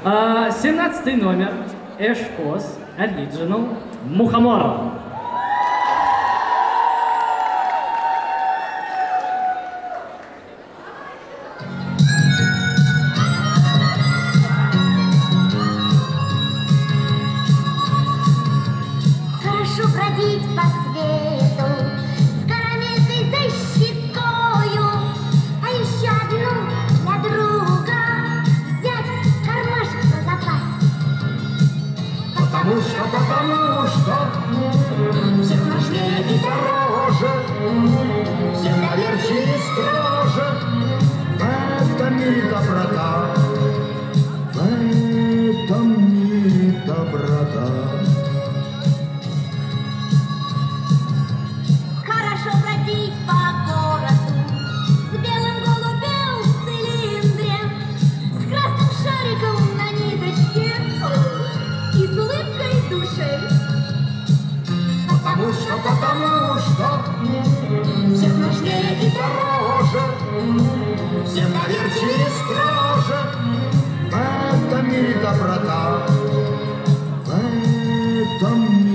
17 номер. Эшкос. Оригинал. Мухомор. Хорошо бродить по свету с карамелькой за щекою, а еще одну для друга взять кармашек на запас. Потому что всех важнее и дороже, всем доверчивее и строже. В этом мире доброта, в этом мире доброта. Хорошо бродить по городу с белым голубем в цилиндре, с красным шариком на ниточке и с улыбкой в душе. Потому что всем важнее и дороже, всем доверчивее и строже. В этом мире доброта, в этом